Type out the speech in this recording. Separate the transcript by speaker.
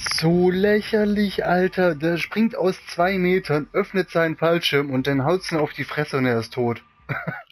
Speaker 1: So lächerlich, Alter. Der springt aus 2 Metern, öffnet seinen Fallschirm und dann haut's ihn auf die Fresse und er ist tot.